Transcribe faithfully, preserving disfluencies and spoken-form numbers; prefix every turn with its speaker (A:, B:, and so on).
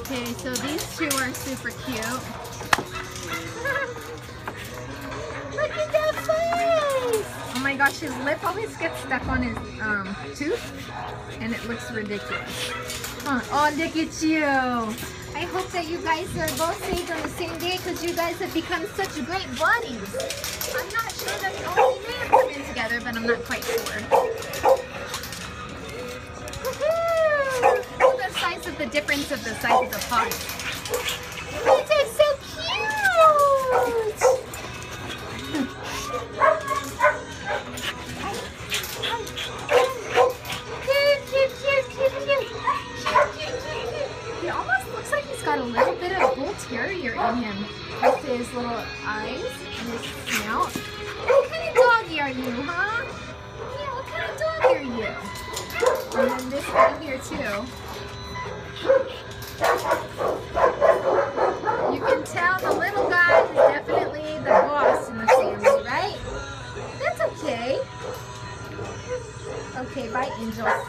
A: Okay, so these two are super cute. Look at that face! Oh my gosh, his lip always gets stuck on his um, tooth, and it looks ridiculous. Huh. Oh, look at you! I hope that you guys are both saved on the same day because you guys have become such great buddies. I'm not sure that oh, we may have come in together, but I'm not quite sure. Look at the size of the difference of the size of the pot. This is so cute! Cute, cute, cute, cute, cute. He almost looks like he's got a little bit of bull terrier in him with his little eyes and his snout. What kind of doggy are you, huh? Yeah, what kind of dog are you? And then this guy here too. You can tell the little guy is definitely the boss in the family, right? That's okay. Okay, bye, Angel.